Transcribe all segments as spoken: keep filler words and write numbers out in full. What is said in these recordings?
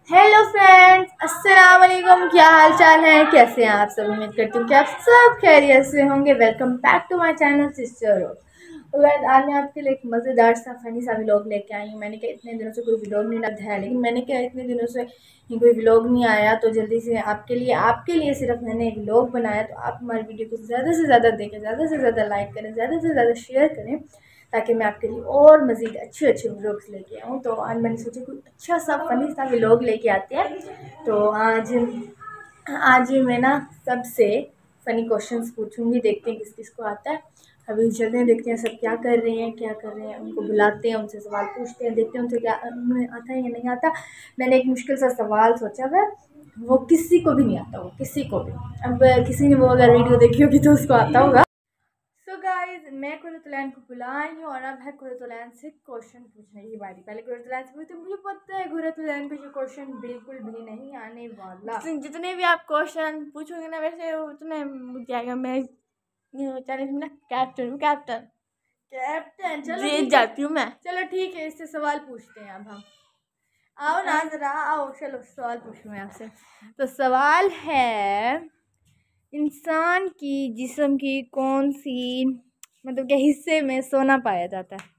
Hello friends, अस्सलाम वालेकुम। क्या हाल चाल है? कैसे हैं आप सब? उम्मीद करती हूँ कि आप सब खैरियत से होंगे। Welcome back to my channel sister. तो गाइस, आज मैं आपके लिए एक मज़ेदार सा फनी सा व्लॉग लेके आई हूँ। मैंने कहा इतने दिनों से कोई व्लॉग नहीं डाला है, लेकिन मैंने कहा इतने दिनों से कोई व्लॉग नहीं आया, तो जल्दी से आपके लिए आपके लिए सिर्फ मैंने एक व्लॉग बनाया। तो आप हमारी वीडियो को ज़्यादा से ज़्यादा देखें, ज़्यादा से ज़्यादा लाइक करें, ज़्यादा से ज़्यादा शेयर करें, ताकि मैं आपके लिए और मज़ीद अच्छे अच्छे व्लॉग्स लेके आऊँ। तो आज मैंने सोचा कोई अच्छा सा फनी सा व्लॉग लेके आते हैं। तो आज आज मैं ना सबसे फ़नी क्वेश्चंस पूछूंगी, देखते हैं किस किस को आता है। अभी चलते हैं, देखते हैं सब क्या कर रहे हैं क्या कर रहे हैं उनको बुलाते हैं, उनसे सवाल पूछते हैं, देखते हैं उनसे क्या उन्हें आता है या नहीं आता। मैंने एक मुश्किल सा सवाल सोचा है, वो किसी को भी नहीं आता, वो किसी को भी। अब किसी ने वो अगर वीडियो देखी होगी तो उसको आता होगा। सो गाइज, मैं कुरतुलैन को बुलाई हूँ और अब है कुरतुलैन से क्वेश्चन पूछने की बारी। पहले कुरतुलैन से पूछते, मुझे पता है कुरतुलैन को ये क्वेश्चन बिल्कुल भी नहीं आने वाला। जितने भी आप क्वेश्चन पूछोगे ना, वैसे उतने मुझे आएगा। मैं चैलेंज में ना कैप्टन हूँ, कैप्टन कैप्टन चलो जीत ठीक है, जाती हूँ मैं। चलो ठीक है, इससे सवाल पूछते हैं अब हम। आओ ना जरा आओ, चलो सवाल पूछूं मैं आपसे। तो सवाल है, इंसान की जिस्म की कौन सी मतलब के हिस्से में सोना पाया जाता है?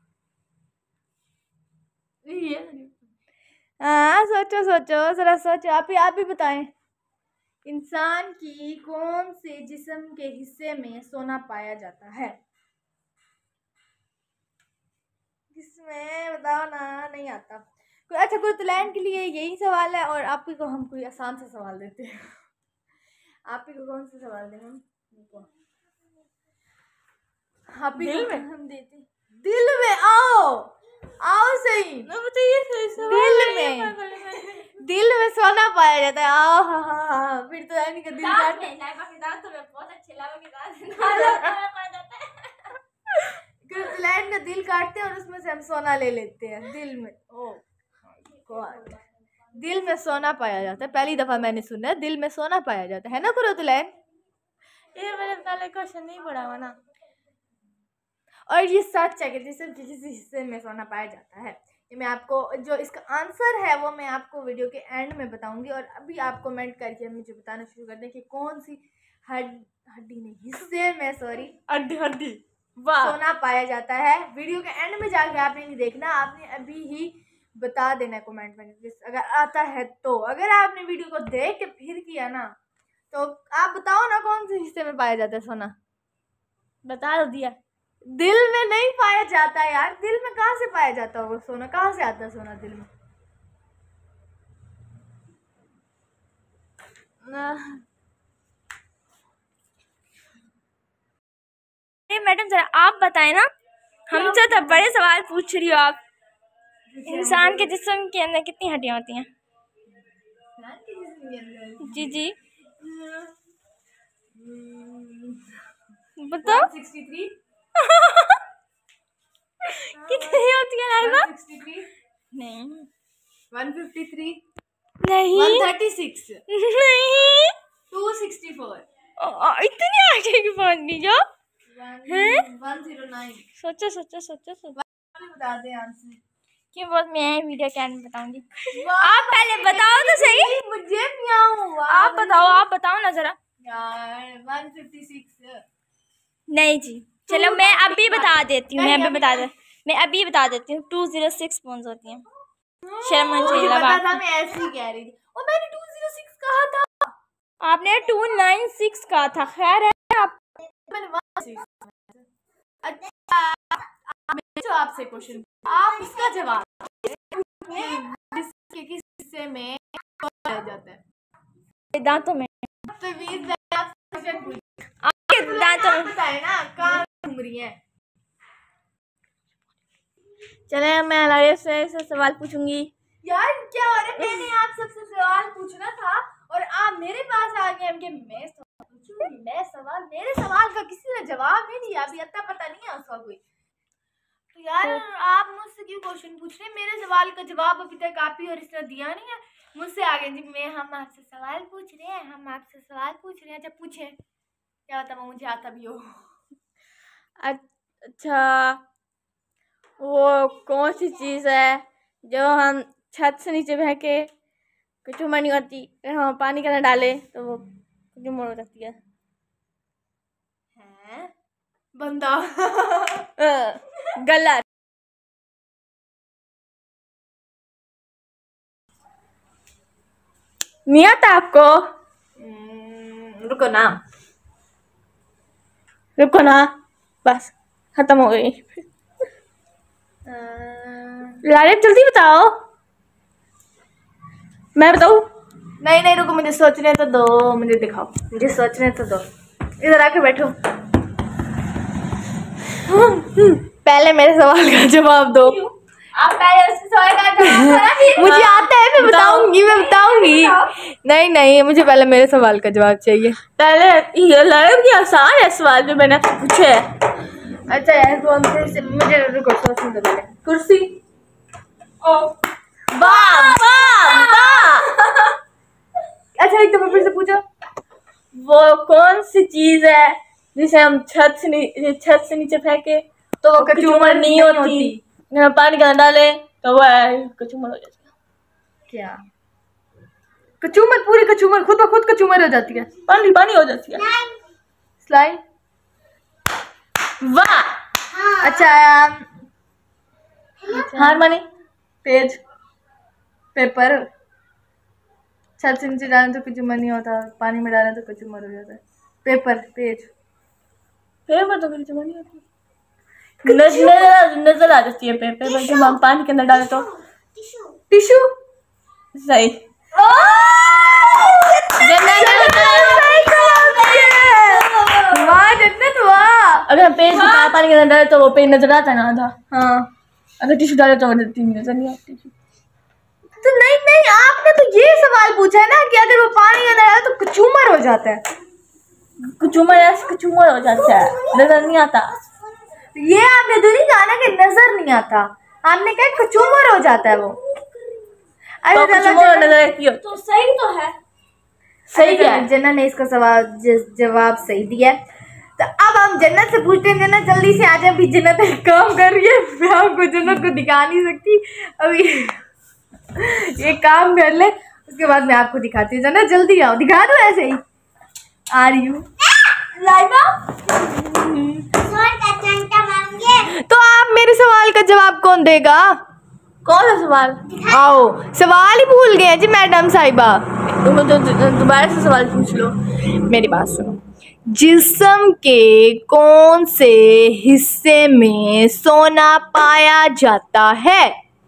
ये हाँ सोचो सोचो, जरा सोचो, आप ही आप ही बताएं। इंसान की कौन से जिस्म के हिस्से में सोना पाया जाता है? किसमें बताओ ना, नहीं आता। कोई अच्छा, कुरतुलैन के लिए यही सवाल है, और आप ही को हम कोई आसान सा सवाल देते हैं। आप ही को कौन सा सवाल दें हम? आप ही दिल को में हम देते हैं। दिल में? आओ आओ सही। ना बताइए सही सवाल दिल है, ये में, पागल है मैं। दिल में सोना पाया जाता है। आओ हाँ हाँ हाँ, फिर तो यानी कि दिल दांत काट में, लाइबा के दांत तो मैं बहुत अच्छे लाइबा के दांत नाला पा जाता है। कुरतुलैन का दिल काटते हैं और उसमें से हम सोना ले लेते हैं दिल में। ओ गॉड, दिल में सोना पाया जाता है, पहली दफा मैंने सुना है दिल में सोना पाया जाता है ना कुरतुलैन? ये मैंने पहले क्वेश्चन नहीं पढ़ा हुआ ना। और ये सच है कि जिसम के किसी हिस्से में सोना पाया जाता है। ये मैं आपको जो इसका आंसर है वो मैं आपको वीडियो के एंड में बताऊंगी। और अभी आप कमेंट करके मुझे बताना शुरू कर दें कि कौन सी हड हड्डी नहीं हिस्से में सॉरी हड्डी हड्डी वाह। सोना पाया जाता है। वीडियो के एंड में जाके आपने नहीं देखना, आपने अभी ही बता देना कमेंट में जिस अगर आता है तो। अगर आपने वीडियो को देख के फिर किया ना, तो आप बताओ ना कौन से हिस्से में पाया जाता है सोना? बता दिया। दिल में नहीं पाया जाता यार, दिल में कहाँ से पाया जाता होगा सोना? कहाँ से आता है सोना दिल में? मैडम जरा आप बताएं ना, हमसे तो बड़े सवाल पूछ रही हो आप। इंसान के जिस्म के अंदर कितनी हड्डियां होती हैं? जी जी बताओ। Sixty three. कितनी होती है लाइबा? सिक्सटी थ्री, नहीं वन फिफ्टी थ्री, नहीं वन थर्टी सिक्स, नहीं टू सिक्सटी फोर, ओ, इतनी आगे की बात नहीं जो हैं। One zero nine. सोचो सोचो सोचो सोचो। बता दे आंसर। क्यों बहुत मैं वीडियो के एंड में बताऊंगी। आप पहले बताओ तो सही। मुझे म्याऊं। आप बताओ आप बताओ ना जरा। यार वन फिफ्टी सिक्स। नहीं जी, चलो मैं अभी बता देती हूँ। मैं अभी बता दे मैं अभी बता देती हूँ। टू जीरो सिक्स पॉइंट होती हैं। शर्म आनी चाहिए मुझे अब पता था, आपको। मैं ऐसे ही कह रही थी और मैंने टू जीरो सिक्स कहा था। आपने टू नाइन सिक्स कहा था। खैर है आप। मैंने वन सिक्स। अच्छा, मैं जो आपसे क्वेश्चन, आप इसका जवाब जिसके किस हिस्से में पाया जाता है? दांतों में। तमीज़ है, आप क्वेश्चन पूछिए। आपके दांतों में। बताए ना कहाँ घूम रही हैं। चले मैं लाइव से ऐसे सवाल पूछूंगी। यार क्या हो रहा है? मैंने आप सबसे सवाल पूछना था और आप मेरे पास आ गए कि मैं सवाल पूछूंगी। मैं सवाल मेरे सवाल का किसी ने जवाब नहीं दिया, अभी अत्ता पता नहीं है उसका कोई। तो यार आप मुझसे क्यों क्वेश्चन पूछ रहे हैं? मेरे सवाल का जवाब अभी तक आप ही और इसने दिया नहीं है। मुझसे आगे जी मैं हम आपसे सवाल पूछ रहे हैं, हम आपसे सवाल पूछ रहे हैं। अच्छा पूछे, क्या होता है मुझे आता भी हो। अच्छा, वो कौन सी चीज़ है जो हम छत से नीचे बह के कचूमर नहीं होती। हाँ, पानी के अंदर डाले तो वो कचूमर हो जाती है। हैं बंदा गलत। नहीं आता आपको? रुको ना रुको ना, बस खत्म हो गई। लालित जल्दी बताओ। मैं बताऊँ? नहीं नहीं रुको, मुझे सोचने तो दो, मुझे दिखाओ, मुझे सोचने तो दो। इधर आके बैठो। पहले मेरे सवाल का जवाब दो। आप पहले उसके सवाल का जवाब दो ना। मुझे आता है, मैं बताऊंगी, मैं बताऊंगी। नहीं नहीं, मुझे पहले मेरे सवाल का जवाब चाहिए। पहले ये लड़ाई आसान है सवाल जो मैंने आपसे पूछे है। अच्छा यार, कौन से मुझे रुको सोचने दो पहले। कुर्सी। ओ वाह वाह वाह। अच्छा एक दफा फिर से पूछो। वो कौन सी चीज है जिसे हम छत से नी, छत से नीचे फेंके तो वो कचूमर नहीं होती। अगर पानी के अंदर डाले तो वो कचूमर हो जाती है। क्या कचूमर? पूरी कचूमर खुद ब खुद कचूमर हो जाती है? पानी पानी हो जाती है। स्लाइड। वाह। अच्छा हार मानी। पेज। पेपर। छत से नीचे डालें तो कचूमर नहीं होता, पानी में डालें तो कचूमर हो जाता है। पेपर। पेज। पेपर तो कचूमर नहीं होती। नजर नजर आ जाती है पेपर पर जब हम पानी के अंदर डाले तो। टिश्यू। सही। जन्नत वाह। अगर हम पेज हाँ। पानी के अंदर डाले तो वो पेज नजर आता है ना आधा। हाँ। अगर टिश्यू डाले तो नजर नहीं आती। तो नहीं नहीं, आपने तो ये सवाल पूछा है ना कि अगर वो पानी के अंदर डाले तो कचूमर हो जाता है। कचूमर ऐसे कचूमर हो जाता है, नजर नहीं आता। ये आपने तो नहीं कहा ना कि नजर नहीं आता, आपने कहा कचूमर हो जाता है वो। तो कचूमर नजर आती है तो सही तो है। सही है। जन्नत ने इसका सवाल जवाब सही दिया। तो अब हम जन्नत से पूछते हैं। जन्नत जल्दी से आ जाए, अभी जन्नत एक काम कर रही है, मैं आपको जन्नत को दिखा नहीं सकती अभी। ये काम कर ले, उसके बाद मैं आपको दिखाती हूँ। जन्नत जल्दी आओ, दिखा दो ऐसे ही। आ रही हूँ। तो आप मेरे सवाल का जवाब कौन देगा? कौन सा सवाल? आओ, सवाल ही भूल गए जी मैडम साहिबा। तुम तो दोबारा से सवाल पूछ लो। मेरी बात सुनो। जिस्म के कौन से हिस्से में सोना पाया जाता है?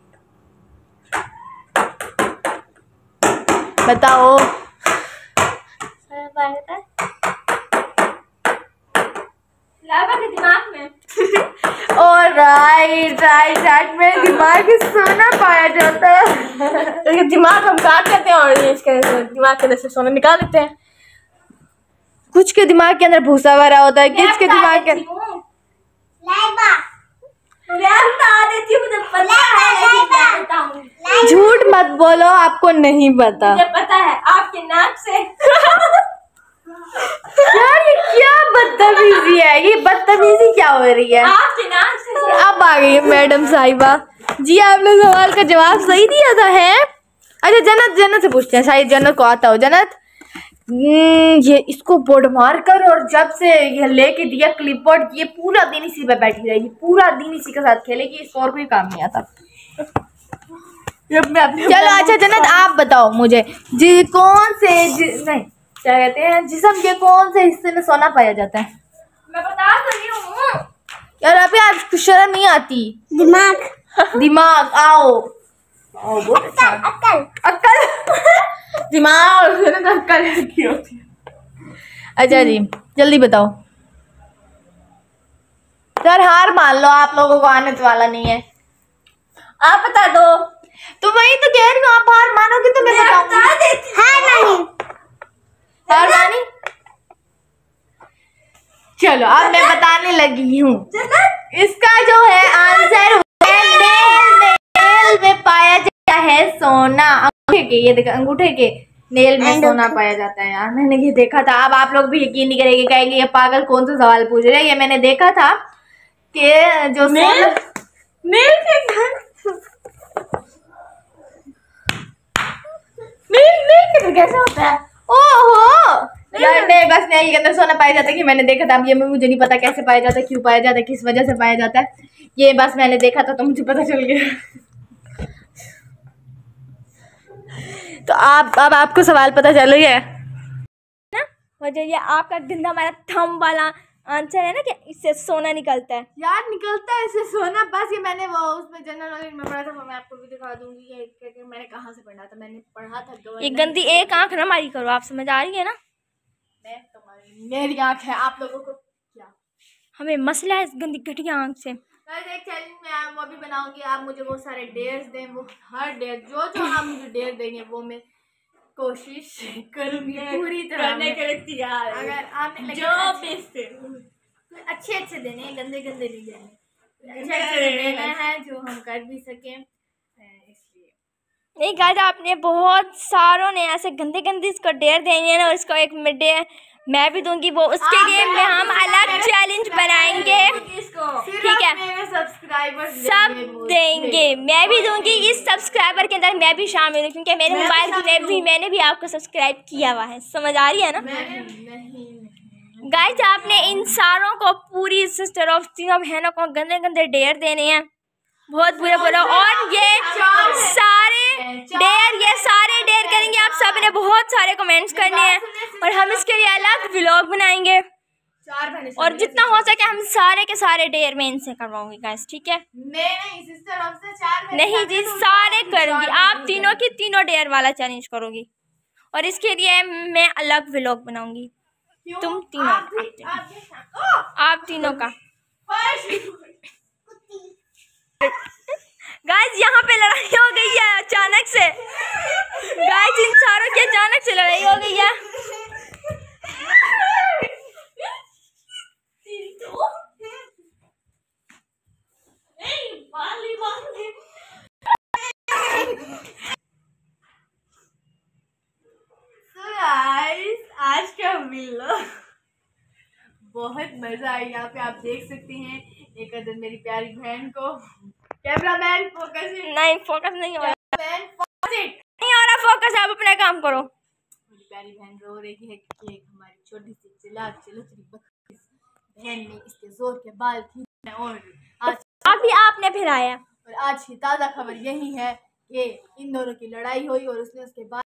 बताओ। के दिमाग में। और राइट राइट राइट मेरे दिमाग में सोना पाया जाता है। दिमाग हम काट देते हैं और इसके दिमाग के अंदर से सोना निकाल देते हैं। कुछ के दिमाग के अंदर भूसा भरा होता है, किस के दिमाग के झूठ मत बोलो, आपको नहीं पता। मुझे पता है, आपके नाक से। यार ये क्या बदतमीजी है, ये बदतमीजी क्या हो रही है? आपके नाक से। अब आ गई मैडम साहिबा जी, आपने सवाल का जवाब सही दिया था है। अच्छा जन्नत, जन्नत से पूछते हैं, शायद जन्नत को आता हो। जन्नत ये इसको बोर्ड मार कर, और जब से ये लेके दिया क्लिप बोर्ड, ये पूरा दिन इसी पे बैठी रहेगी, पूरा दिन इसी के साथ खेलेगी, इसको और कोई काम नहीं आता। चलो अच्छा जन्नत आप बताओ मुझे, जी कौन से जी, नहीं क्या कहते हैं, जिस्म के कौन से हिस्से में सोना पाया जाता है? मैं बता तो रही हूँ यार अभी आपको शर्म नहीं आती? दिमाग। दिमाग। आओ आओ, बहुत अच्छा। अक्ल। अक्ल। दिमाग अक्ल की होती है। अच्छा जी जल्दी बताओ। सर हार मान लो, आप लोगों को आने वाला नहीं है। आप बता दो। तो वही तो कह रही हूँ, आप हार मानोगे तो मैं बताऊंगी। हार मानी। हार मानी? चलो अब मैं बताने लगी हूँ। इसका जो है आंसर नेल, नेल में पाया जाता है सोना। अंगूठे के, ये देखो अंगूठे के नेल में सोना पाया जाता है। यार मैंने ये देखा था, अब आप लोग भी यकीन नहीं करेंगे, कहेंगे ये पागल कौन सा सवाल पूछ रहे हैं। ये मैंने देखा था कि जो नेल नेल के नेल कैसे होता है? ओहो यार नहीं, बस नहीं के अंदर सोना पाया जाता है कि मैंने देखा था। अब ये मुझे नहीं पता कैसे पाया जाता है, क्यों पाया जाता है, किस वजह से पाया जाता है। ये बस मैंने देखा था तो मुझे पता चल गया। तो आप अब आपको सवाल पता चल रही है ना? और जो ये आपका गंदा हमारा थंब वाला आंसर है ना कि इससे सोना निकलता है। यार निकलता है इससे सोना। बस ये मैंने वो उसमें जनरल नॉलेज में पढ़ा था, वो मैं आपको भी दिखा दूंगी। ये क्या क्या मैंने कहाँ से पढ़ा था, मैंने पढ़ा था। ये गंदी एक आंख ना मारी करो, आप समझ आ रही है ना? मैं तुम्हारी मेरी आंख है, आप लोगों को क्या? हमें मसला है इस गंदी घटिया आंख से। एक चैलेंज में आप वो भी बनाऊंगी, आप मुझे वो सारे डेयर्स दें, वो हर डेयर जो जो आप मुझे डेयर देंगे वो मैं कोशिश करूंगी पूरी तरह करने के लिए तैयार। अगर आपने जो अच्छे अच्छे अच्छे देने हैं, गंदे गंदे नहीं देने, अच्छे अच्छे देने हैं जो हम कर भी सकें। इसलिए नहीं गाइस, आपने बहुत सारों ने ऐसे गंदे गंदे इसको डेयर देंगे ना, और इसको एक मिड डे मैं भी दूंगी। वो उसके लिए में हम अलग चैलेंज बनाएंगे, ठीक है? सब्सक्राइबर सब देंगे, मैं भी दूंगी। इस सब्सक्राइबर के अंदर मैं भी शामिल हूँ, क्योंकि मेरे मोबाइल में भी मैंने भी आपको सब्सक्राइब किया हुआ है। समझ आ रही है ना गाइस? आपने इन सारों को, पूरी सिस्टर ऑफ तीनों बहनों को गंदे गंदे डेयर देने हैं, बहुत बुरा बुरा। और ये सारे डेयर ये सारे डेयर करेंगे, आप सब ने बहुत सारे कमेंट्स करने हैं, और हम इसके लिए अलग व्लॉग बनाएंगे। और जितना हो सके हम सारे के सारे डेयर में इनसे करवाऊंगी गाइस, ठीक है? नहीं सिस्टर हमसे चार नहीं जी, सारे करूंगी। आप तीनों की तीनों डेयर वाला चैलेंज करोगी, और इसके लिए मैं अलग व्लॉग बनाऊंगी। तुम तीनों आप, तीनों, आप तीनों का गाइस यहाँ पे लड़ाई हो गई है अचानक से। गाइस इन सारों की अचानक से लड़ाई हो गई है। आज का मिलो बहुत मजा आई। यहाँ पे आप देख सकते हैं एक अदर मेरी प्यारी बहन को। कैमरामैन फोकस नहीं, फोकस नहीं हो रहा, नहीं हो रहा फोकस। आप अपना काम करो। मेरी प्यारी बहन रो रही है कि एक हमारी छोटी सी चिल्लाक चलुतरी बहन ने इसके जोर के बाल खींचे। और आज अभी आपने फिर आया, और आज की ताज़ा खबर यही है कि इन दोनों की लड़ाई हुई और उसने उसके बाद